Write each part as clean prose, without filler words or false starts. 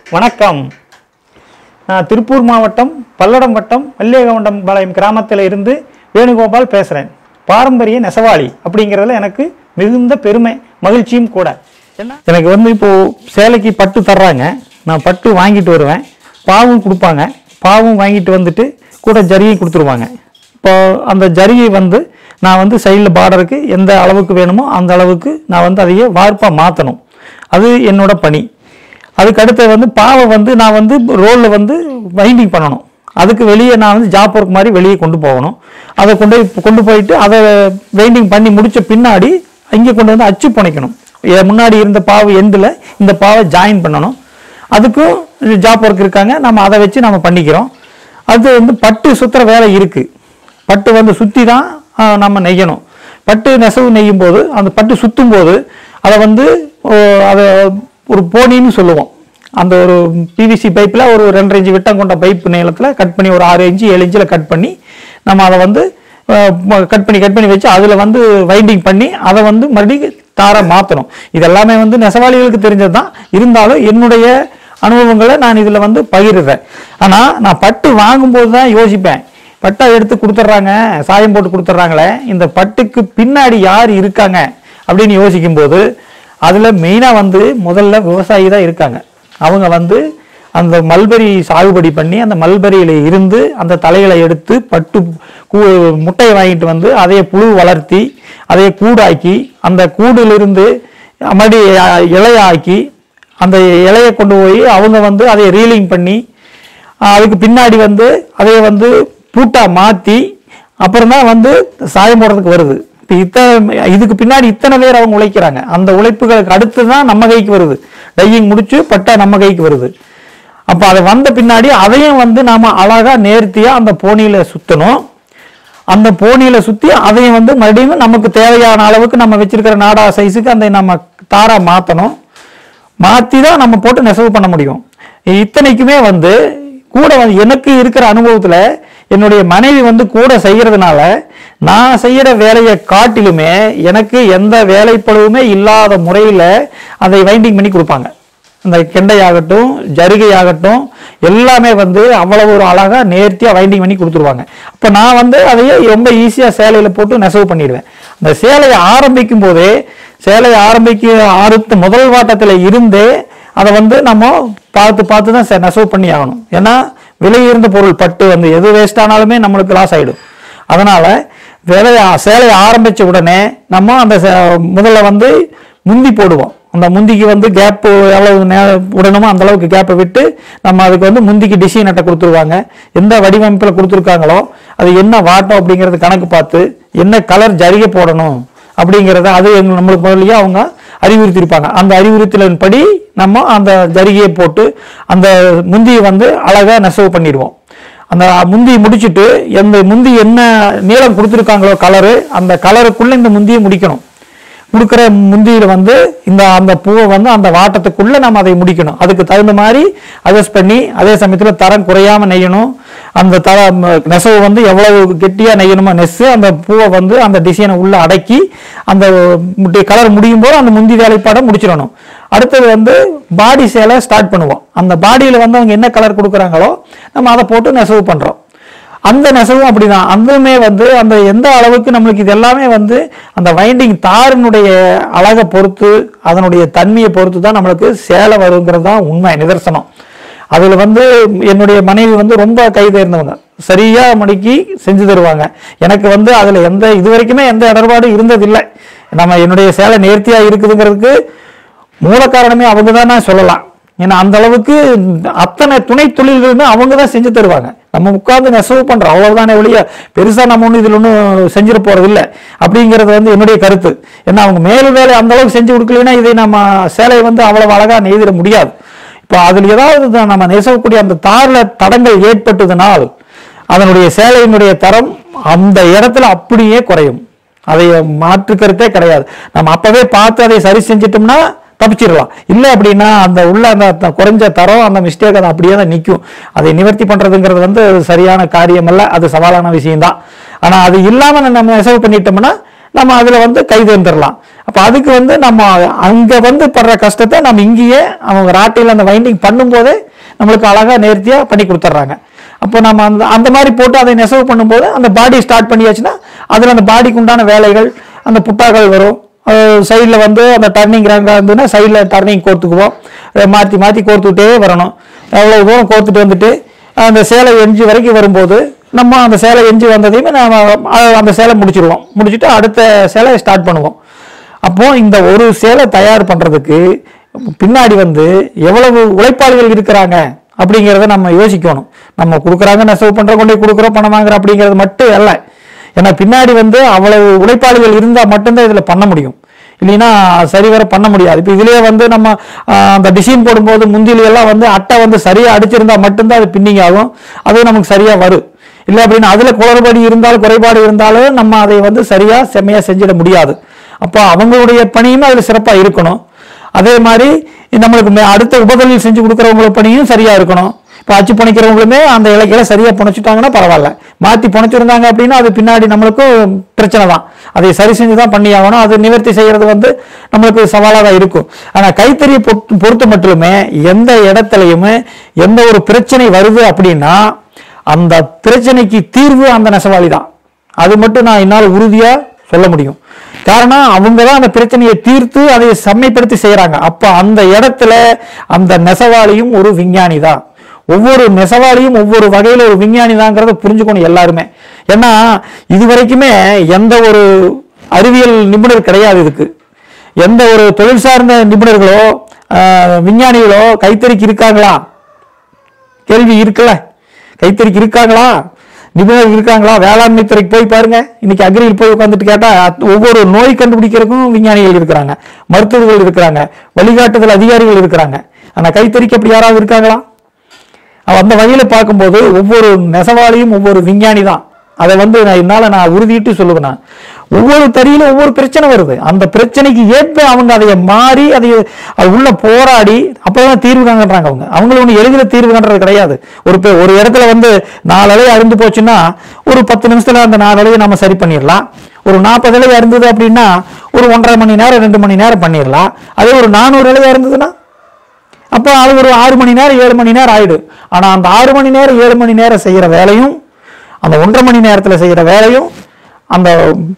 வணக்கம். நான் திருப்பூர் மாவட்டம் பல்லடம் வட்டம் மல்லிகவுண்டம் பாளையம் கிராமத்தில் இருந்து வேணுகோபால் பேசுகிறேன். பாரம்பரிய நெசவாளி அப்படிங்கிறதுல எனக்கு மிகுந்த பெருமை மகிழ்ச்சியும் கூட. எனக்கு இப்போது சேலைக்கு பட்டு தர்றாங்க, நான் பட்டு வாங்கிட்டு வருவேன், பாவும் கொடுப்பாங்க, பாவும் வாங்கிட்டு வந்துட்டு கூட ஜரிகை கொடுத்துருவாங்க. இப்போ அந்த ஜரிகை நான் சைடில் பார்டருக்கு எந்த அளவுக்கு வேணுமோ அந்த அளவுக்கு நான் அதையே வார்ப்பாக மாற்றணும். அது என்னோட பணி. அதுக்கு அடுத்து பாவை நான் ரோலில் வைண்டிங் பண்ணணும். அதுக்கு வெளியே நான் ஜாப் ஒர்க் மாதிரி வெளியே கொண்டு போகணும். அதை கொண்டு போயிட்டு அதை வைண்டிங் பண்ணி முடித்த பின்னாடி இங்கே கொண்டு அச்சு புனைக்கணும். முன்னாடி இருந்த பாவு எண்டில் இந்த பாவை ஜாயின் பண்ணணும். அதுக்கும் ஜாப் ஒர்க் இருக்காங்க, நம்ம அதை வச்சு நம்ம பண்ணிக்கிறோம். அது பட்டு சுற்றுற வேலை இருக்குது. பட்டு சுற்றி தான் நம்ம நெய்யணும். பட்டு நெசவு நெய்யும் போது அந்த பட்டு சுற்றும் போது அதை அதை ஒரு போனின்னு சொல்லுவோம். அந்த ஒரு பிவிசி பைப்பில் ஒரு 2.5 இன்ச்சு விட்டம் கொண்ட பைப்பு நீளத்தில் கட் பண்ணி ஒரு 6 இன்ச்சு 7 இன்ச்சில் கட் பண்ணி நம்ம அதை கட் பண்ணி வச்சு அதில் வைண்டிங் பண்ணி அதை மறுபடியும் தார மாற்றணும். இதெல்லாமே நெசவாளிகளுக்கு தெரிஞ்சது தான். இருந்தாலும் என்னுடைய அனுபவங்களை நான் இதில் பகிர்றேன். ஆனால் நான் பட்டு வாங்கும்போது தான் யோசிப்பேன், பட்டை எடுத்து கொடுத்துட்றாங்க, சாயம் போட்டு கொடுத்துட்றாங்களே, இந்த பட்டுக்கு பின்னாடி யார் இருக்காங்க அப்படின்னு யோசிக்கும்போது அதில் மெயினாக முதல்ல விவசாயி தான் இருக்காங்க. அவங்க அந்த மல்பெரி சாகுபடி பண்ணி அந்த மல்பெரியில் இருந்து அந்த தலைகளை எடுத்து பட்டு முட்டையை வாங்கிட்டு அதைய புழு வளர்த்தி அதைய கூடாக்கி அந்த கூடிலிருந்து மறுபடி இலையாக்கி அந்த இலையை கொண்டு போய் அவங்க அதை ரீலிங் பண்ணி அதுக்கு பின்னாடி அதைய பூட்டாக மாற்றி அப்புறம் தான் சாயம் போடுறதுக்கு வருது. இதுக்கு பின்னாடி இத்தனை பேர் அவங்க உழைக்கிறாங்க. அந்த உழைப்புகளுக்கு அடுத்து தான் நம்ம கைக்கு வருது. டையிங் முடிச்சு பட்டா நம்ம கைக்கு வருது. அப்போ அதை வந்த பின்னாடி அதையும் நாம அழகா நேர்த்தியா அந்த போனியில சுத்தணும். அந்த போனியில சுத்தி அதையும் மறுபடியும் நமக்கு தேவையான அளவுக்கு நம்ம வச்சிருக்கிற நாடா சைஸுக்கு அந்த நம்ம தாரா மாற்றணும். மாற்றி தான் நம்ம போட்டு நெசவு பண்ண முடியும். இத்தனைக்குமே கூட எனக்கு இருக்கிற அனுபவத்தில் என்னுடைய மனைவி கூட செய்யறதுனால நான் செய்யற வேலையை காட்டிலுமே எனக்கு எந்த வேலைப்பளவுமே இல்லாத முறையில் அதை வைண்டிங் பண்ணி கொடுப்பாங்க. இந்த கெண்டையாகட்டும் ஜரிகையாகட்டும் எல்லாமே அவ்வளவு ஒரு அழகா நேர்த்தியா வைண்டிங் பண்ணி கொடுத்துருவாங்க. அப்போ நான் அதையே ரொம்ப ஈஸியா சேலையில போட்டு நெசவு பண்ணிடுவேன். அந்த சேலையை ஆரம்பிக்கும் போதே அடுத்த முதல் வாட்டத்தில் இருந்தே அதை நம்ம பார்த்து தான் நெசவு பண்ணி ஆகணும். ஏன்னா விலை இருந்த பொருள் பட்டு எது வேஸ்ட் ஆனாலுமே நம்மளுக்கு லாஸ் ஆயிடும். அதனால சேலையை ஆரம்பிச்ச உடனே நம்ம அந்த முதல்ல முந்தி போடுவோம். அந்த முந்திக்கு கேப்பு எவ்வளவு விடணுமோ அந்த அளவுக்கு கேப்பை விட்டு நம்ம அதுக்கு முந்திக்கு டிசைன் அட்டை கொடுத்துருவாங்க. எந்த வடிவமைப்பில் கொடுத்துருக்காங்களோ அது என்ன வாட்டம் அப்படிங்கிறது கணக்கு பார்த்து என்ன கலர் ஜரிகை போடணும் அப்படிங்கிறத அது நம்மளுக்கு முதல்லயே அவங்க அறிவுறுத்திருப்பாங்க. அந்த அறிவுறுத்தலின் படி நம்ம அந்த ஜரிகையை போட்டு அந்த முந்தியை அழகா நெசவு பண்ணிடுவோம். அந்த முந்தி முடிச்சுட்டு எந்த முந்தி என்ன நீளம் கொடுத்துருக்காங்களோ கலரு அந்த கலருக்குள்ள இந்த முந்தியை முடிக்கணும். கொடுக்குற முந்தியில இந்த அந்த பூவை அந்த வாட்டத்துக்குள்ள நம்ம அதை முடிக்கணும். அதுக்கு தகுந்த மாதிரி அட்ஜஸ்ட் பண்ணி அதே சமயத்தில் தரம் குறையாம நெய்யணும். அந்த நெசவு எவ்வளவு கெட்டியா நெய்யணுமோ நெசு அந்த பூவை அந்த டிசைனை உள்ள அடக்கி அந்த கலர் முடியும் போது அந்த முந்தி வேலைப்பாடை முடிச்சிடணும். அடுத்தது பாடி சேலை ஸ்டார்ட் பண்ணுவோம். அந்த பாடியில அவங்க என்ன கலர் கொடுக்குறாங்களோ நம்ம அதை போட்டு நெசவு பண்றோம். அந்த நெசவும் அப்படிதான். அதுவுமே அந்த எந்த அளவுக்கு நம்மளுக்கு இது எல்லாமே அந்த வைண்டிங் தாரினுடைய அழகை பொறுத்து அதனுடைய தன்மையை பொறுத்து தான் நம்மளுக்கு சேலை வருங்கிறது தான் உண்மை நிதர்சனம். அதுல என்னுடைய மனைவி ரொம்ப கை தேர்ந்தவங்க, சரியா மடிக்கி செஞ்சு தருவாங்க. எனக்கு அதுல இது வரைக்குமே எந்த இடர்பாடும் இருந்ததில்லை. நம்ம என்னுடைய சேலை நேர்த்தியா இருக்குதுங்கிறதுக்கு மூல காரணமே அவங்க தான் நான் சொல்லலாம். ஏன்னா அந்த அளவுக்கு அத்தனை துணை தொழில்களுமே அவங்க தான் செஞ்சு தருவாங்க. நம்ம உட்கார்ந்து நெசவு பண்றோம் அவ்வளவுதானே ஒழிய பெருசா நம்ம ஒண்ணு இதுல ஒன்றும் செஞ்சிட போறது இல்லை அப்படிங்கிறது என்னுடைய கருத்து. ஏன்னா அவங்க மேல் வேலை அந்த அளவுக்கு செஞ்சு கொடுக்கலன்னா இதை நம்ம சேலை அவ்வளவு அழகா நெய்திட முடியாது. இப்போ அதுல ஏதாவது நம்ம நெசவக்கூடிய அந்த தார்ல தடங்கள் ஏற்பட்டதுனால் அதனுடைய சேலையினுடைய தரம் அந்த இடத்துல அப்படியே குறையும். அதை மாற்றுக்கிறதே கிடையாது. நம்ம அப்பவே பார்த்து அதை சரி செஞ்சிட்டோம்னா தப்பிச்சிடலாம். இல்லை அப்படின்னா அந்த உள்ள அந்த குறைஞ்ச தரம் அந்த மிஸ்டேக் அது அப்படியே தான் நிற்கும். அதை நிவர்த்தி பண்றதுங்கிறது சரியான காரியம் அல்ல, அது சவாலான விஷயம்தான். ஆனா அது இல்லாம நம்ம நெசவு பண்ணிட்டோம்னா நம்ம அதில் வந்து கை தேர்ந்துடலாம். அப்போ அதுக்கு வந்து நம்ம அங்கே வந்து படுற கஷ்டத்தை நம்ம இங்கேயே அவங்க ராட்டையில் அந்த வைண்டிங் பண்ணும்போதே நம்மளுக்கு அழகாக நேர்த்தியாக பண்ணி கொடுத்துட்றாங்க. அப்போ நம்ம அந்த மாதிரி போட்டு அதை நெசவு பண்ணும்போது அந்த பாடி ஸ்டார்ட் பண்ணியாச்சுன்னா அதில் அந்த பாடிக்கு உண்டான வேலைகள், அந்த புட்டாக்கள் வரும். சைடில் வந்து அந்த டர்னிங் ரேங்காக இருந்ததுன்னா சைடில் டர்னிங் கோர்த்துக்குவோம். மாற்றி மாற்றி கோர்த்துக்கிட்டே வரணும். எவ்வளோ தூரம் கோர்த்துட்டு வந்துட்டு அந்த சேலை எஞ்சி வரைக்கும் வரும்போது நம்ம அந்த சேலை எஞ்சி வந்ததையுமே நம்ம அந்த சேலை முடிச்சிடுவோம். முடிச்சுட்டு அடுத்த சேலை ஸ்டார்ட் பண்ணுவோம். அப்போ இந்த ஒரு சேலை தயார் பண்ணுறதுக்கு பின்னாடி வந்து எவ்வளவு உழைப்பாளிகள் இருக்கிறாங்க அப்படிங்கிறத நம்ம யோசிக்கணும். நம்ம கொடுக்குறாங்க, நெசவு பண்ணுற கொண்டே கொடுக்குறோம், பணம் வாங்குற அப்படிங்கிறது மட்டும் அல்ல. ஏன்னா பின்னாடி வந்து அவ்வளவு உழைப்பாளிகள் இருந்தால் மட்டும்தான் இதில் பண்ண முடியும். இல்லைன்னா சரிவர பண்ண முடியாது. இப்போ இதுலேயே வந்து நம்ம அந்த டிசைன் போடும்போது முந்திலையெல்லாம் வந்து அட்டை வந்து சரியாக அடிச்சிருந்தா மட்டும்தான் அது பின்னிங் ஆகும். அது நமக்கு சரியாக வரும். இல்லை அப்படின்னா அதில் குளறுபடி இருந்தாலும் குறைபாடு இருந்தாலும் நம்ம அதை வந்து சரியாக செம்மையாக செஞ்சிட முடியாது. அப்போ அவங்களுடைய பணியுமே அதில் சிறப்பாக இருக்கணும். அதே மாதிரி நம்மளுக்கு அடுத்த உபதொழில் செஞ்சு கொடுக்குறவங்களோட பணியும் சரியாக இருக்கணும். இப்போ அச்சு புனைக்கிறவங்களுமே அந்த இலக்கையில சரியாக புனைச்சிட்டாங்கன்னா பரவாயில்ல. மாற்றி புனைச்சிருந்தாங்க அப்படின்னா அது பின்னாடி நம்மளுக்கும் பிரச்சனை தான். அதை சரி செஞ்சு தான் பண்ணி ஆகணும். அது நிவர்த்தி செய்கிறது வந்து நம்மளுக்கு சவாலாக தான் இருக்கும். ஆனால் கைத்தறியை பொறுத்த மட்டுமே எந்த இடத்துலையுமே எந்த ஒரு பிரச்சனை வருது அப்படின்னா அந்த பிரச்சனைக்கு தீர்வு அந்த நெசவாளி தான். அது மட்டும் நான் என்னால் உறுதியாக சொல்ல முடியும். காரணம் அவங்க தான் அந்த பிரச்சனையை தீர்த்து அதை செம்மைப்படுத்தி செய்யறாங்க. அப்ப அந்த இடத்துல அந்த நெசவாளியும் ஒரு விஞ்ஞானி தான். ஒவ்வொரு நெசவாளியும் ஒவ்வொரு வகையில ஒரு விஞ்ஞானி தாங்கிறத புரிஞ்சுக்கணும் எல்லாருமே. ஏன்னா இது வரைக்குமே எந்த ஒரு அறிவியல் நிபுணர் கிடையாது. இதுக்கு எந்த ஒரு தொழில் சார்ந்த நிபுணர்களோ விஞ்ஞானிகளோ கைத்தறிக்கு இருக்காங்களா? கேள்வி இருக்குல்ல. கைத்தறிக்கு இருக்காங்களா? நிபுணர்கள் இருக்காங்களா? வேளாண்மை துறைக்கு போய் பாருங்க. இன்னைக்கு அக்ரியில் போய் உட்காந்துட்டு கேட்டா ஒவ்வொரு நோய் கண்டுபிடிக்கிறதுக்கும் விஞ்ஞானிகள் இருக்கிறாங்க, மருத்துவர்கள் இருக்கிறாங்க, வழிகாட்டுதல் அதிகாரிகள் இருக்கிறாங்க. ஆனா கைத்தறிக்கு அப்படி யாராவது இருக்காங்களா? அந்த வகையில பார்க்கும்போது ஒவ்வொரு நெசவாளியும் ஒவ்வொரு விஞ்ஞானி தான். அதை வந்து நான் உறுதிட்டு சொல்லுவேன். ஒவ்வொரு தறியிலும் ஒவ்வொரு பிரச்சனை வருது. அந்த பிரச்சனைக்கு ஏற்ப அவங்க அதை மாறி அதை உள்ள போராடி அப்பதான் தீர்வு காண்றாங்க. அவங்களும் ஒண்ணு எளிதில் தீர்வு காண்றது கிடையாது. ஒரு இடத்துல வந்து 4 இலை அருந்து போச்சுன்னா ஒரு 10 நிமிஷத்துல அந்த 4 இலையை நம்ம சரி பண்ணிடலாம். ஒரு 40 இலை இருந்தது அப்படின்னா ஒரு 1.5 மணி நேரம் 2 மணி நேரம் பண்ணிடலாம். அதே ஒரு 400 இலையா இருந்ததுன்னா அப்போ அது ஒரு 6 மணி நேரம் 7 மணி நேரம் ஆயிடும். ஆனா அந்த 6 மணி நேரம் 7 மணி நேரம் செய்யற வேலையும் அந்த 1.5 மணி நேரத்துல செய்யற வேலையும் அந்த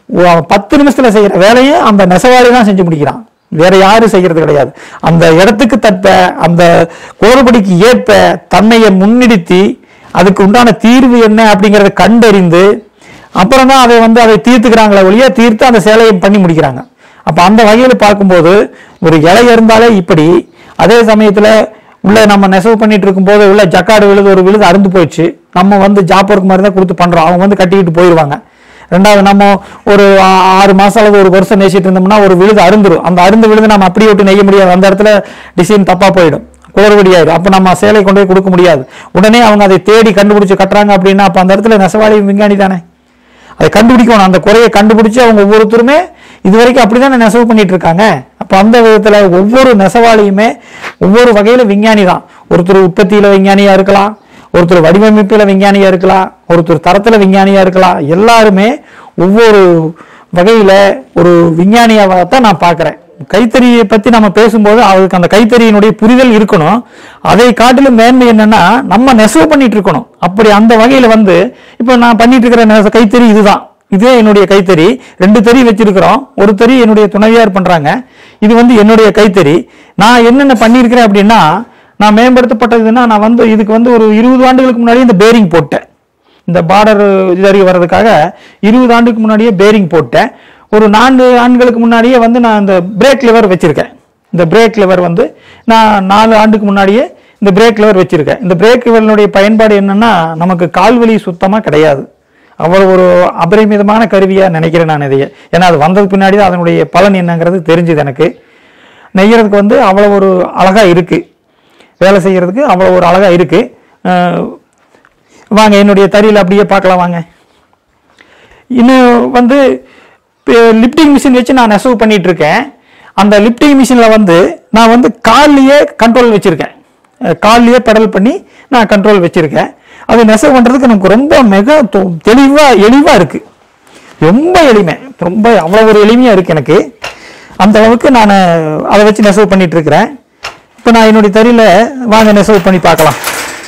10 நிமிஷத்துல செய்யற வேலையும் அந்த நெசவாளி தான் செஞ்சு முடிக்கிறான். வேற யாரும் செய்யறது கிடையாது. அந்த இடத்துக்கு தட்ட அந்த குளறுபடிக்கு ஏற்ப தன்னையை முன்னிறுத்தி அதுக்கு உண்டான தீர்வு என்ன அப்படிங்கிறத கண்டறிந்து அப்புறம் தான் அதை தீர்த்துக்கிறாங்களே ஒழிய தீர்த்து அந்த சேலையை பண்ணி முடிக்கிறாங்க. அப்ப அந்த வகையில பார்க்கும்போது ஒரு இலை இருந்தாலே இப்படி, அதே சமயத்துல உள்ள நம்ம நெசவு பண்ணிட்டு இருக்கும் போது உள்ள ஜக்காடு விழுது ஒரு விழுது அருந்து போயிடுச்சு. நம்ம வந்து ஜாப் ஒர்க் மாதிரி தான் கொடுத்து பண்றோம். அவங்க வந்து கட்டிக்கிட்டு போயிடுவாங்க. ரெண்டாவது நம்ம ஒரு 6 மாசம் அல்லது 1 வருஷம் நெய்ச்சிட்டு இருந்தோம்னா ஒரு விழுது அருந்துரும். அந்த அருந்து விழுது நம்ம அப்படியே விட்டு நெய்ய முடியாது. அந்த இடத்துல டிசைன் தப்பா போயிடும், குளறுபடி ஆயிடும். அப்ப நம்ம சேலை கொண்டு போய் கொடுக்க முடியாது. உடனே அவங்க அதை தேடி கண்டுபிடிச்சு கட்டுறாங்க அப்படின்னா அப்ப அந்த இடத்துல நெசவாளி விஞ்ஞானி தானே. அதை கண்டுபிடிக்கணும். அந்த குறையை கண்டுபிடிச்சு அவங்க ஒவ்வொருத்தருமே இது வரைக்கும் அப்படிதான் நெசவு பண்ணிட்டு இருக்காங்க. அப்ப அந்த விதத்துல ஒவ்வொரு நெசவாளியுமே ஒவ்வொரு வகையில விஞ்ஞானி தான். ஒருத்தர் உற்பத்தியில விஞ்ஞானியா இருக்கலாம், ஒருத்தர் வடிவமைப்புல விஞ்ஞானியா இருக்கலாம், ஒருத்தர் தரத்துல விஞ்ஞானியா இருக்கலாம். எல்லாருமே ஒவ்வொரு வகையில ஒரு விஞ்ஞானியாவத்தான் நான் பார்க்கிறேன். கைத்தறியை பத்தி நம்ம பேசும்போது அவருக்கு அந்த கைத்தறியினுடைய புரிதல் இருக்கணும். அதை காட்டிலும் மேன்மை என்னன்னா நம்ம நெசவு பண்ணிட்டு இருக்கணும். அப்படி அந்த வகையில இப்ப நான் பண்ணிட்டு இருக்கிற கைத்தறி இதுதான். இதே என்னுடைய கைத்தறி. 2 தறி வச்சிருக்கிறோம். ஒரு தறி என்னுடைய துணைவியார் பண்றாங்க. இது என்னுடைய கைத்தறி. நான் என்னென்ன பண்ணியிருக்கிறேன் அப்படின்னா நான் மேம்படுத்தப்பட்டதுன்னா நான் இதுக்கு ஒரு 20 ஆண்டுகளுக்கு முன்னாடியே இந்த பேரிங் போட்டேன். இந்த பார்டர் இதறி வர்றதுக்காக 20 ஆண்டுக்கு முன்னாடியே பேரிங் போட்டேன். ஒரு 4 ஆண்டுகளுக்கு முன்னாடியே நான் இந்த பிரேக் லிவர் வச்சிருக்கேன். இந்த பிரேக் லிவர் நான் 4 ஆண்டுக்கு முன்னாடியே இந்த பிரேக் லிவர் வச்சிருக்கேன். இந்த பிரேக் லிவரினுடைய பயன்பாடு என்னன்னா நமக்கு கால்வலி சுத்தமா கிடையாது. அவ்வளவு ஒரு அபரிமிதமான கருவியா நினைக்கிறேன் நான் இதையே. ஏன்னா அது வந்ததுக்கு பின்னாடி தான் அதனுடைய பலன் என்னங்கிறது தெரிஞ்சுது எனக்கு. நெய்யறதுக்கு அவ்வளவு ஒரு அழகா இருக்கு, வேலை செய்யறதுக்கு அவ்வளவு ஒரு அழகா இருக்கு. வாங்க என்னுடைய தறியில் அப்படியே பார்க்கலாம் வாங்க. இன்னும் லிப்டிங் மிஷின் வச்சு நான் நெசவு பண்ணிட்டு இருக்கேன். அந்த லிப்டிங் மிஷின்ல நான் கால்லையே கண்ட்ரோல் வச்சிருக்கேன். கால்லையே பெடல் பண்ணி நான் கண்ட்ரோல் வச்சிருக்கேன். அது நெசவு பண்றதுக்கு நமக்கு ரொம்ப மிக தெளிவா எளிவா இருக்கு. ரொம்ப எளிமை, ரொம்ப அவ்வளோ ஒரு எளிமையாக இருக்குது எனக்கு. அந்த அளவுக்கு நான் அதை வச்சு நெசவு பண்ணிட்டு இருக்கிறேன். இப்போ நான் என்னுடைய தறியில் வாங்க நெசவு பண்ணி பார்க்கலாம்.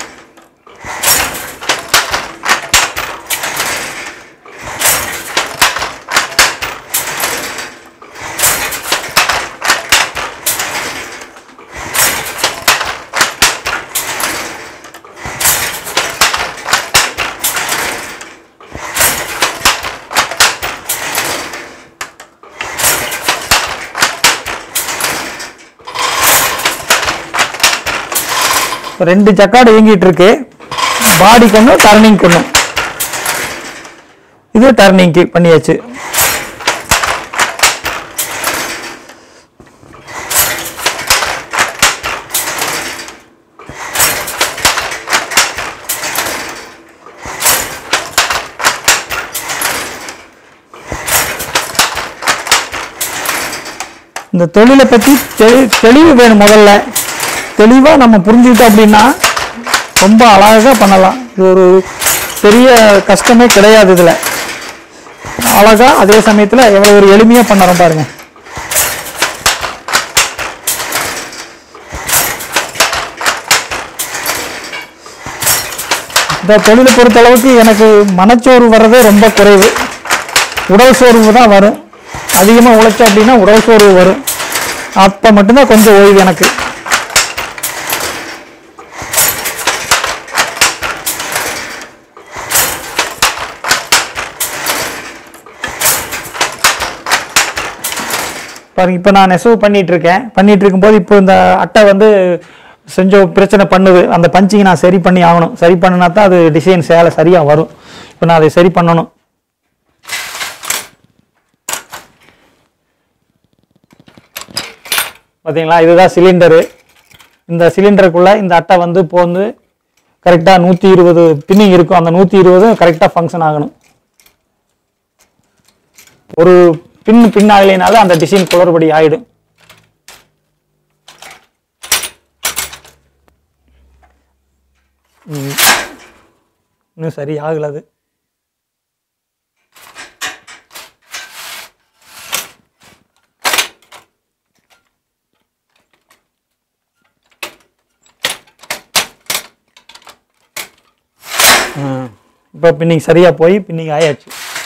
ரெண்டு ஜக்காடு இயங்கிட்டு இருக்கு. பாடி கொண்டு டர்னிங் கொண்டு இது டர்னிங்க்கு பண்ணியாச்சு. இந்த தொழிலை பற்றி தெளிவு வேணும். முதல்ல தெளிவாக நம்ம புரிஞ்சுக்கிட்டோம் அப்படின்னா ரொம்ப அழகாக பண்ணலாம். இது ஒரு பெரிய கஷ்டமே கிடையாது. இதில் அழகாக அதே சமயத்தில் எவ்வளோ ஒரு எளிமையாக பண்ணுறோம் பாருங்க. இந்த தொழிலை பொறுத்தளவுக்கு எனக்கு மனச்சோர்வு வர்றதே ரொம்ப குறைவு. உடல் சோர்வு தான் வரும். அதிகமாக உழைச்சோம் அப்படின்னா உடல் சோர்வு வரும். அப்போ மட்டும்தான் கொஞ்சம் ஓய்வு எனக்கு. பாருங்க, இப்போ நான் நெசவு பண்ணிட்டு இருக்கும்போது இப்போ இந்த அட்டை வந்து கொஞ்சம் பிரச்சனை பண்ணுது. அந்த பஞ்சிங் நான் சரி பண்ணி ஆகணும். சரி பண்ணினா தான் அது டிசைன் சேலை சரியாக வரும். இப்போ நான் அதை சரி பண்ணணும். பார்த்தீங்களா, இதுதான் சிலிண்டரு. இந்த சிலிண்டருக்குள்ளே இந்த அட்டை வந்து இப்போ வந்து கரெக்டாக 120 பின்னிங் இருக்கும். அந்த 120 கரெக்டாக ஃபங்க்ஷன் ஆகணும். ஒரு பின்னாகலைனால அந்த டிசைன் குளறுபடி ஆயிடும். இன்னும் சரி ஆகல. அது இப்போ பின்னிங் சரியா போய் பின்னிங் ஆயாச்சு.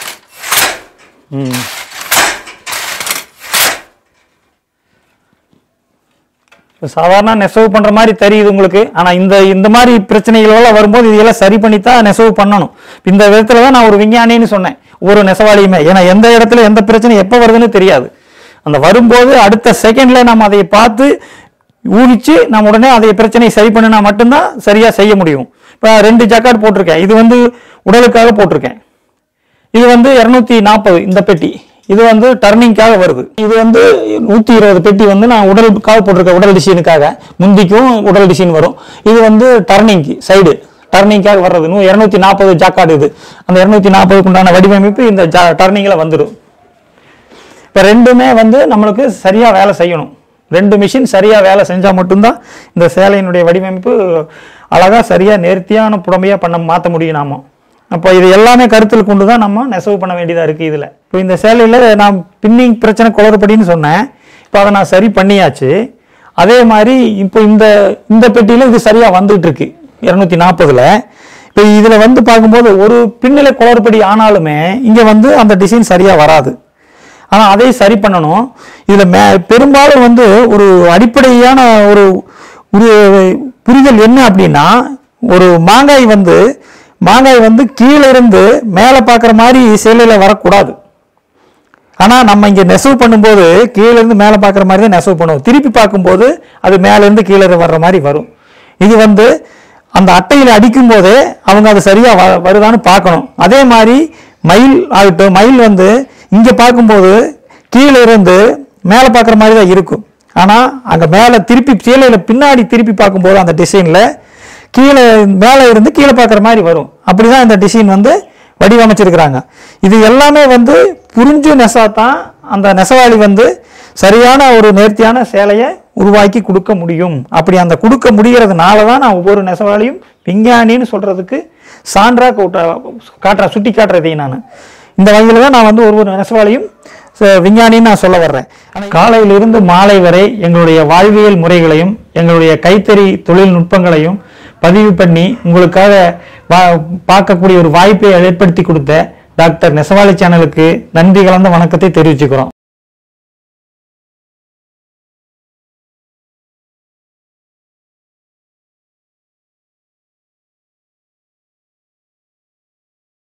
சாதாரண நெசவு பண்ற மாதிரி தெரியுது உங்களுக்கு. ஆனா இந்த மாதிரி பிரச்சனைகளெல்லாம் வரும்போது இதெல்லாம் சரி பண்ணித்தான் நெசவு பண்ணணும். இந்த விதத்துல தான் நான் ஒரு விஞ்ஞானின்னு சொன்னேன். ஒரு நெசவாளியுமே, ஏன்னா எந்த இடத்துல எந்த பிரச்சனை எப்போ வருதுன்னு தெரியாது. அந்த வரும்போது அடுத்த செகண்ட்ல நம்ம அதை பார்த்து ஊகிச்சு நம்ம உடனே அதை பிரச்சனையை சரி பண்ணினா மட்டும்தான் சரியா செய்ய முடியும். இப்போ 2 ஜக்கார்ட் போட்டிருக்கேன். இது வந்து உடலுக்காக போட்டிருக்கேன். இது வந்து 240 இந்த பெட்டி. இது வந்து டர்னிங்காக வருது. இது வந்து 120 பெட்டி வந்து நான் உடலுக்காக போட்டிருக்கேன். உடல் டிசைனுக்காக முந்திக்கும் உடல் டிசைன் வரும். இது வந்து டர்னிங்க்கு சைடு டர்னிங்காக வர்றது 240 ஜாக்கார்டு. இது அந்த 240க்கு உண்டான வடிவமைப்பு இந்த டர்னிங்கில் வந்துடும். இப்போ ரெண்டுமே வந்து நம்மளுக்கு சரியாக வேலை செய்யணும். 2 மிஷின் சரியாக வேலை செஞ்சால் மட்டும்தான் இந்த சேலையினுடைய வடிவமைப்பு அழகாக சரியாக நேர்த்தியான புடமையாக மாற்ற முடியும் நாம. அப்போ இது எல்லாமே கருத்தில் கொண்டு தான் நம்ம நெசவு பண்ண வேண்டியதாக இருக்குது. இதில் இப்போ இந்த சேலையில் நான் பின்னிங் பிரச்சனை குளறுபடின்னு சொன்னேன். இப்போ அதை நான் சரி பண்ணியாச்சு. அதே மாதிரி இப்போ இந்த பெட்டியில் இது சரியாக வந்துட்டு இருக்கு 240ல். இப்போ இதில் வந்து பார்க்கும்போது ஒரு பின்னிலை குளறுபடி ஆனாலுமே இங்கே வந்து அந்த டிசைன் சரியாக வராது. ஆனால் அதை சரி பண்ணணும். இதில் பெரும்பாலும் வந்து ஒரு அடிப்படையான ஒரு புரிதல் என்ன அப்படின்னா, ஒரு மாங்காய் வந்து கீழே இருந்து மேலே பார்க்குற மாதிரி சேலையில் வரக்கூடாது. ஆனால் நம்ம இங்கே நெசவு பண்ணும்போது கீழே இருந்து மேலே பார்க்குற மாதிரி தான் நெசவு பண்ணுவோம். திருப்பி பார்க்கும்போது அது மேலேருந்து கீழே வர்ற மாதிரி வரும். இது வந்து அந்த அட்டையில் அடிக்கும் போதே அவங்க அது சரியாக வருதான்னு பார்க்கணும். அதே மாதிரி மயில் ஆகட்டும், மயில் வந்து இங்கே பார்க்கும்போது கீழே இருந்து மேலே பார்க்குற மாதிரி தான் இருக்கும். ஆனால் அங்கே மேலே திருப்பி சேலையில் பின்னாடி திருப்பி பார்க்கும்போது அந்த டிசைனில் மேலே இருந்து கீழே பார்க்குற மாதிரி வரும். அப்படி தான் இந்த டிசைன் வந்து வடிவமைச்சிருக்கிறாங்க. இது எல்லாமே வந்து புரிஞ்சு நெசாத்தான் அந்த நெசவாளி வந்து சரியான ஒரு நேர்த்தியான சேலையை உருவாக்கி கொடுக்க முடியும். அப்படி அந்த கொடுக்க முடிகிறதுனால தான் நான் ஒவ்வொரு நெசவாளியும் விஞ்ஞானின்னு சொல்கிறதுக்கு சான்றா சுட்டி காட்டுறதையும் நான் இந்த வகையில தான் நான் வந்து ஒரு நெசவாளியும் விஞ்ஞானின்னு நான் சொல்ல வர்றேன். காலையிலிருந்து மாலை வரை எங்களுடைய வாழ்வியல் முறைகளையும் எங்களுடைய கைத்தறி தொழில்நுட்பங்களையும் பதிவு பண்ணி உங்களுக்காக பார்க்கக்கூடிய ஒரு வாய்ப்பை ஏற்படுத்தி கொடுத்த டாக்டர் நெசவாளி சேனலுக்கு நன்றி கலந்த வணக்கத்தை தெரிவிச்சுக்கிறோம்.